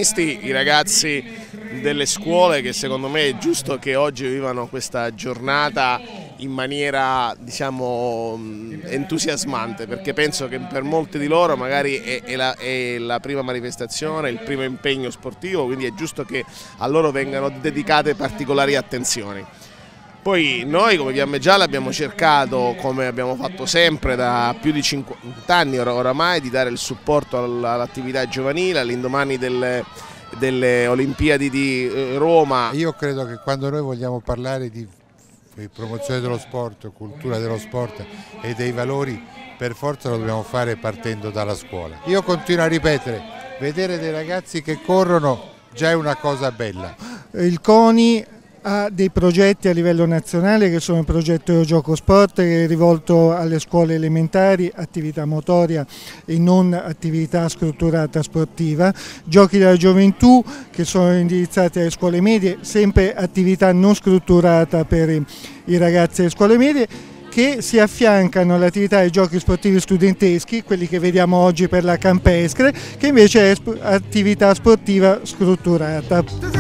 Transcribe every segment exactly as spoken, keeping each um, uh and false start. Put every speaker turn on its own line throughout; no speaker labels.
protagonisti i ragazzi delle scuole, che secondo me è giusto che oggi vivano questa giornata in maniera, diciamo, entusiasmante, perché penso che per molti di loro magari è, è, la, è la prima manifestazione, il primo impegno sportivo, quindi è giusto che a loro vengano dedicate particolari attenzioni. Poi noi come Fiamme Gialle abbiamo cercato, come abbiamo fatto sempre da più di cinquanta anni oramai, di dare il supporto all'attività giovanile, all'indomani delle, delle Olimpiadi di Roma.
Io credo che quando noi vogliamo parlare di promozione dello sport, cultura dello sport e dei valori, per forza lo dobbiamo fare partendo dalla scuola. Io continuo a ripetere, vedere dei ragazzi che corrono già è una cosa bella.
Il CONI ha dei progetti a livello nazionale che sono il progetto Io Gioco Sport, che è rivolto alle scuole elementari, attività motoria e non attività strutturata sportiva, Giochi della Gioventù che sono indirizzati alle scuole medie, sempre attività non strutturata per i ragazzi delle scuole medie, che si affiancano all'attività dei giochi sportivi studenteschi, quelli che vediamo oggi per la campestre, che invece è attività sportiva strutturata.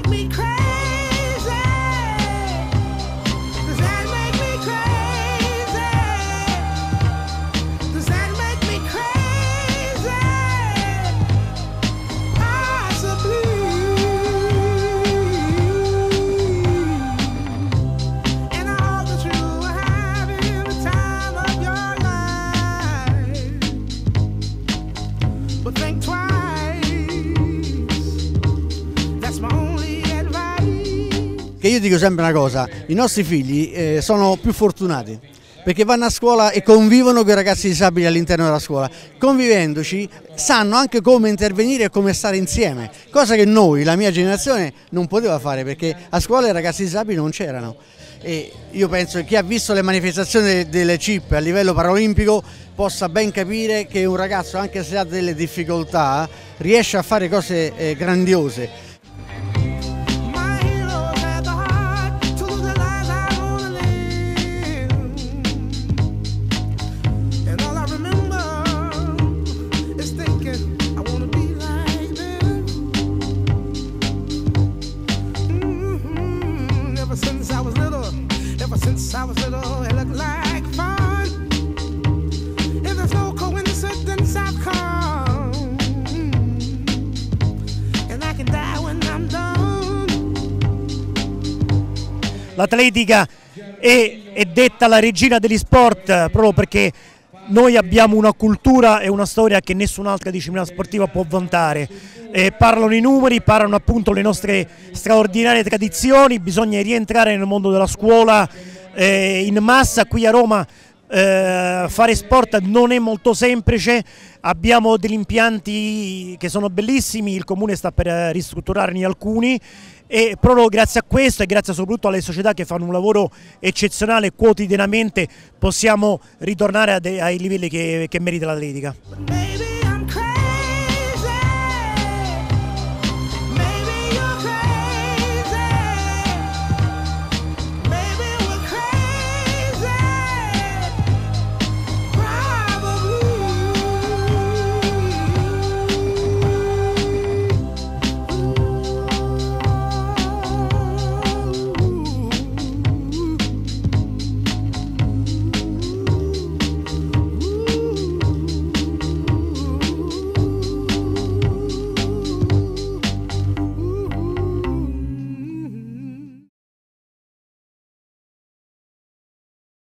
Che io dico sempre una cosa, i nostri figli eh, sono più fortunati perché vanno a scuola e convivono con i ragazzi disabili all'interno della scuola. Convivendoci sanno anche come intervenire e come stare insieme, cosa che noi, la mia generazione, non poteva fare perché a scuola i ragazzi disabili non c'erano. E io penso che chi ha visto le manifestazioni delle C I P a livello paralimpico possa ben capire che un ragazzo, anche se ha delle difficoltà, riesce a fare cose eh, grandiose.
Since I was little, it looked like fun. If there's no coincidence, I've come, and I can die when I'm done.
L'atletica è, è detta la regina degli sport proprio perché noi abbiamo una cultura e una storia che nessun'altra disciplina sportiva può vantare. Eh, parlano i numeri, parlano appunto le nostre straordinarie tradizioni, bisogna rientrare nel mondo della scuola eh, in massa. Qui a Roma eh, fare sport non è molto semplice, abbiamo degli impianti che sono bellissimi, il Comune sta per ristrutturarne alcuni e proprio grazie a questo e grazie soprattutto alle società che fanno un lavoro eccezionale quotidianamente possiamo ritornare a ai livelli che, che merita l'atletica.